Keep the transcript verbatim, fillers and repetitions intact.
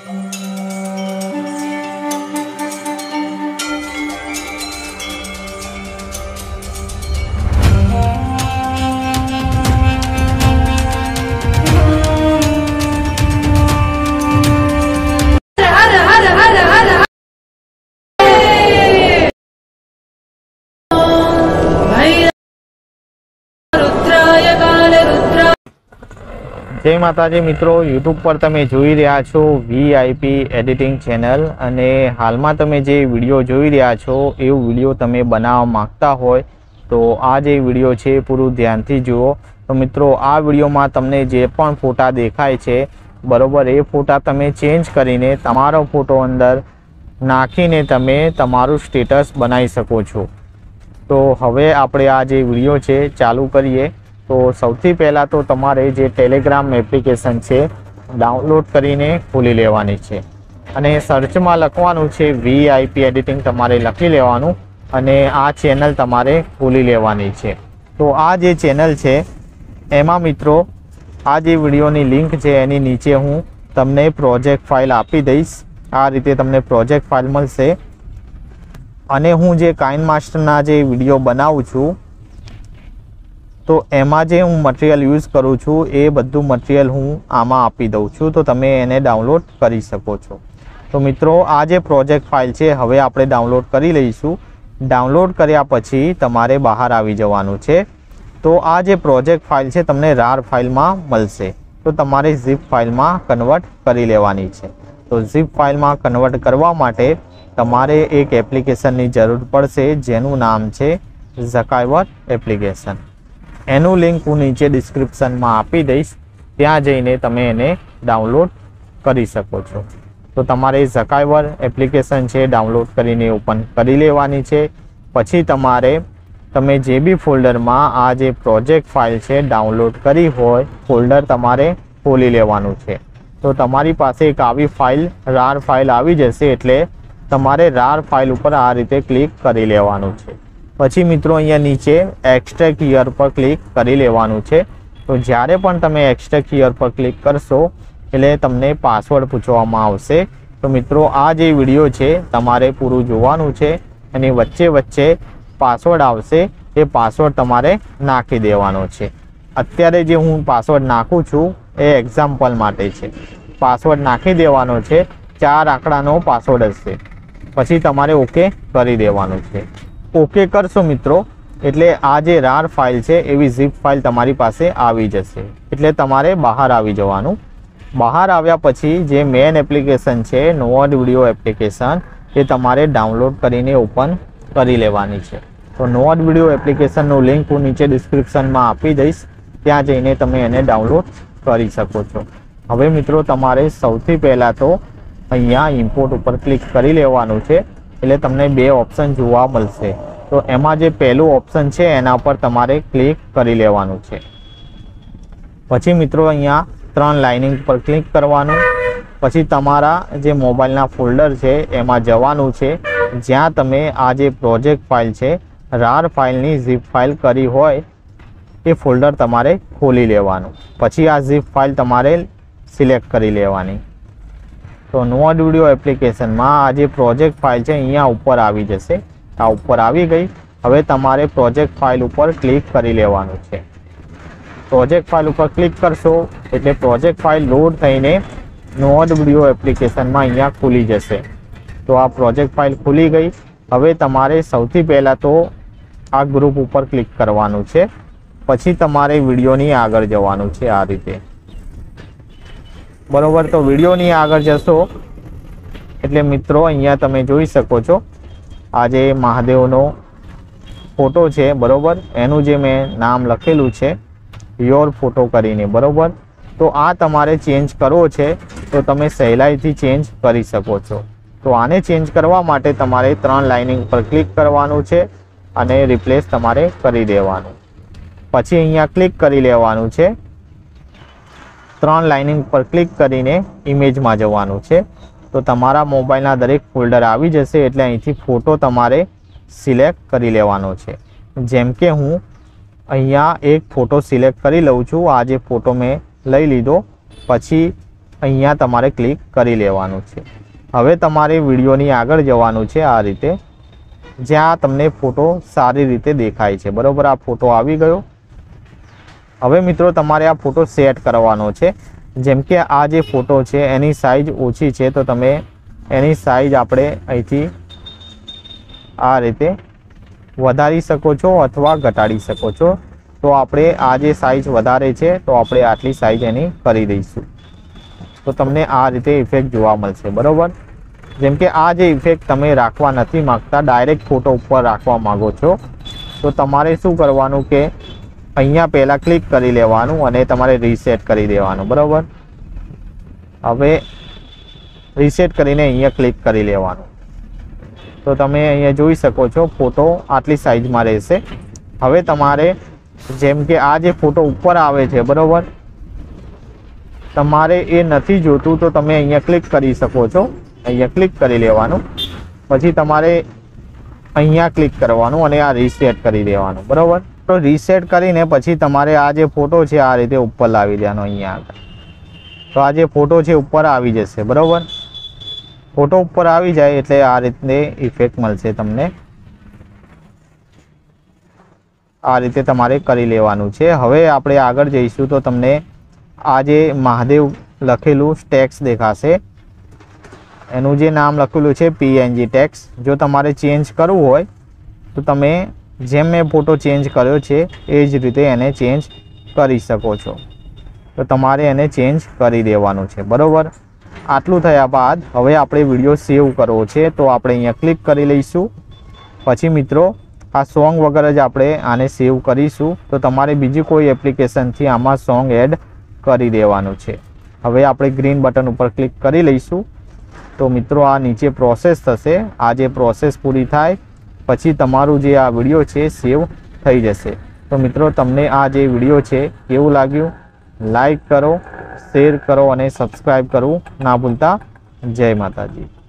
जय माताजी मित्रों, यूट्यूब पर तमे जोई रह्या छो वीआईपी एडिटिंग चेनल अने हाल में तमे जे विडियो जोई रह्या छो एवो विडियो तमे बनाववा मांगता होय तो आ जे विडियो छे पूरुं ध्यानथी जुओ। तो मित्रों, आ विडियो में तमने जे पण फोटा देखाय छे बरोबर ए फोटा तमे चेन्ज करीने तमारो फोटो अंदर नाखीने तमे तमारुं स्टेटस बनावी शको छो। तो हवे आपणे आ जे विडियो छे चालू करीए। तो सौथी पहला तो तमारे जे टेलिग्राम एप्लिकेशन छे डाउनलॉड करीने खोली लेवानी छे अने सर्च में लखवानुं छे वीआईपी एडिटिंग तमारे लखी लेवानुं अने आ चेनल तमारे खोली लेवानी छे। तो आ जे चेनल छे एमां मित्रों आ जे विडियोनी लिंक छे एनी नीचे हूँ तमने प्रोजेक्ट फाइल आपी दईश। आ रीते तमने प्रोजेक्ट फाइल मळशे अने हूँ जे काइनमास्टरना जे विडियो बनावुं छुं तो एमां जे हूँ मटीरियल यूज करूँ छूँ ए बधुं मटीरियल हूँ आमां आपी दऊं छूं तो तमे एने डाउनलॉड करी शको छो। तो मित्रों, आ जे प्रोजेक्ट फाइल छे हवे आपणे डाउनलॉड करी लईशुं। डाउनलॉड कर्या पछी तमारे बहार आवी जवानुं छे। तो आ जे प्रोजेक्ट फाइल छे तमने रार फाइल में मळशे तो तमारे zip फाइल में कन्वर्ट करी लेवानी छे। तो zip फाइल में कन्वर्ट करवा माटे तमारे एक एप्लिकेशननी जरूर पड़शे जेनुं नाम छे ज़काइवर एप्लिकेशन। एनु लिंक हूँ नीचे डिस्क्रिप्शन में आपी दईश, त्यां जईने तमे एने डाउनलॉड करी शको छो। तो तमारे ज़काइवर एप्लिकेशन छे डाउनलॉड करीने ओपन करी लेवानी छे। पछी तमारे तमे जे बी फोल्डर में आ जे प्रोजेक्ट फाइल छे डाउनलॉड करी होय फोल्डर तमारे खोली लेवानुं छे। तो तमारी पासे एक आवी फाइल रार फाइल आवी जशे एटले तमारे रार फाइल पर आ रीते क्लिक करी लेवानुं छे। पछी मित्रों अहींया नीचे एक्सट्रेक्ट हियर पर क्लिक करी लेवानुं छे। तो ज्यारे पण तमे एक्सट्रेक्ट हियर पर क्लिक करशो एटले तमने पासवर्ड पूछवामां आवशे। तो मित्रों, आ जे विडियो छे तमारे पूरुं जोवानुं छे अने वच्चे वच्चे पासवर्ड आवशे ए पासवर्ड तमारे नाखी देवानो छे। अत्यारे जे हूँ पासवर्ड नाखुं छुं ए एक्जाम्पल माटे छे। पासवर्ड नाखी देवानो छे, चार आंकड़ानो पासवर्ड हशे। पछी तमारे ओके करी देवानुं छे। ओके करशो मित्रों एटले आ जे रार फाइल छे एवी zip फाइल तमारी पासे आवी जशे एटले तमारे बहार आवी जवानुं। बहार आव्या पछी जे मेन एप्लिकेशन छे नोवड विडियो एप्लिकेशन ए तमारे डाउनलॉड करीने ओपन करी लेवानी छे। तो नोवड विडियो एप्लिकेशननुं लिंक हूँ नीचे डिस्क्रिप्शन में आपी दईश, त्यां जईने तमे एने डाउनलॉड करी शको छो। हवे मित्रों तमारे सौथी पहला तो अहींया इम्पोर्ट पर क्लिक करी लेवानुं छे एटले तमने बे ऑप्शन जोवा मळशे। तो एमां जे पहेलुं ऑप्शन छे एना पर तमारे क्लिक करी लेवानुं छे। पछी मित्रों अहींया त्रण लाइनिंग पर क्लिक करवानुं। पछी तमारा जे मोबाइलना फोल्डर छे एमां जवानुं छे ज्यां तमे आ जे प्रोजेक्ट फाइल छे रार फाइलनी zip फाइल करी होय ए फोल्डर तमारे खोली लेवानुं। पछी आ zip फाइल तमारे सिलेक्ट करी लेवानी। तो नोवड विडियो एप्लिकेशन में आ जे प्रोजेक्ट फाइल है अहींया उपर आवी जशे। आ उपर आवी गई। हवे तमारे प्रोजेक्ट फाइल उपर क्लिक करी लेवानुं छे। प्रोजेक्ट फाइल उपर क्लिक करशो एटले प्रोजेक्ट फाइल लोड थईने नोवड विडियो एप्लिकेशन में अहींया खुली जशे। तो आ प्रोजेक्ट फाइल खुली गई। हवे तमारे सौथी पहला तो आ ग्रुप उपर क्लिक करवानुं छे। पछी तमारे विडियोनी आगळ जवानुं छे आ रीते बरोबर। तो विडियोनी आगळ जशो एटले मित्रों अहींया तमे जोई शको छो आ जे महादेवनो फोटो छे बरोबर एनुं जे मैं नाम लखेलुं छे योर फोटो करीने बरोबर। तो आ तमारे चेन्ज करवो छे तो तमे सहेलाईथी चेन्ज करी शको छो। तो आने चेन्ज करवा माटे तमारे त्रण लाइनिंग पर क्लिक करवानुं छे अने रिप्लेस तमारे करी देवानुं। पछी अहींया क्लिक करी लेवानुं छे। त्रण लाइनिंग पर क्लिक करीने इमेज में जवानुं छे। तो तमारा मोबाइलना दरेक फोल्डर आवी जशे एटले અહીંથી फोटो तमारे सिलेक्ट करी लेवानो छे। जेम के हूँ अहींया एक फोटो सिलेक्ट करी लऊं छुं। आ जे फोटो मैं लई लीधो। पछी અહીંયા તમારે ક્લિક કરી લેવાનું છે। હવે તમારે વિડીયોની આગળ જવાનું છે। આ રીતે જ્યાં તમને ફોટો સારી રીતે દેખાય છે, બરાબર। આ ફોટો આવી ગયો। હવે મિત્રો તમારે આ ફોટો સેટ કરવાનો છે। જેમ કે આ જે ફોટો છે એની સાઇઝ ઓછી છે, તો તમે એની સાઇઝ આપણે અહીંથી આ રીતે વધારી શકો છો અથવા ઘટાડી શકો છો। તો આપણે આ જે સાઇઝ વધારે છે તો આપણે આટલી સાઇઝ એની કરી દઈશું, તો તમને આ રીતે ઇફેક્ટ જોવા મળશે, બરાબર। જેમ કે આ જે ઇફેક્ટ તમે રાખવા નથી માગતા, ડાયરેક્ટ ફોટો ઉપર રાખવા માગો છો, તો તમારે શું કરવાનું કે અહીંયા પહેલાં ક્લિક કરી લેવાનું અને તમારે રીસેટ કરી દેવાનું, બરાબર। હવે રીસેટ કરીને અહીંયા ક્લિક કરી લેવાનું, તો તમે અહીંયા જોઈ શકો છો ફોટો આટલી સાઇઝમાં રહેશે। હવે તમારે જેમ કે આ જે ફોટો ઉપર આવે છે, બરાબર, તમારે એ નથી જોતું તો તમે અહીંયા ક્લિક કરી શકો છો। અહીંયા ક્લિક કરી લેવાનું, પછી તમારે અહીંયા ક્લિક કરવાનું અને આ રીસેટ કરી દેવાનું, બરાબર। તો રીસેટ કરીને પછી તમારે આ જે ફોટો છે આ રીતે ઉપર લાવી દેવાનો અહીંયા આગળ, તો આ જે ફોટો છે ઉપર આવી જશે, બરાબર। ફોટો ઉપર આવી જાય એટલે આ રીતે ઇફેક્ટ મળશે તમને। આ રીતે તમારે કરી લેવાનું છે। હવે આપણે આગળ જઈશું તો તમને આ જે મહાદેવ લખેલું ટેક્સ દેખાશે, એનું જે નામ લખેલું છે પીએનજી ટેક્સ। જો તમારે ચેન્જ કરવું હોય તો તમે જેમ મેં ફોટો ચેન્જ કર્યો છે એ જ રીતે એને ચેન્જ કરી શકો છો, તો તમારે એને ચેન્જ કરી દેવાનું છે, બરાબર। આટલું થયા બાદ હવે આપણે વિડીયો સેવ કરવો છે, તો આપણે અહીંયા ક્લિક કરી લઈશું। પછી મિત્રો આ સોંગ વગર જ આપણે આને સેવ કરીશું, તો તમારે બીજી કોઈ એપ્લિકેશનથી આમાં સોંગ એડ કરી દેવાનું છે। હવે આપણે ગ્રીન બટન ઉપર ક્લિક કરી લઈશું, તો મિત્રો આ નીચે પ્રોસેસ થશે। આ જે પ્રોસેસ પૂરી થાય પછી તમારું જે આ વિડીયો છે સેવ થઈ જશે। તો મિત્રો તમને આ જે વિડીયો છે કેવું લાગ્યું, લાઈક કરો, શેર કરો અને સબસ્ક્રાઈબ કરવું ના ભૂલતા। જય માતાજી।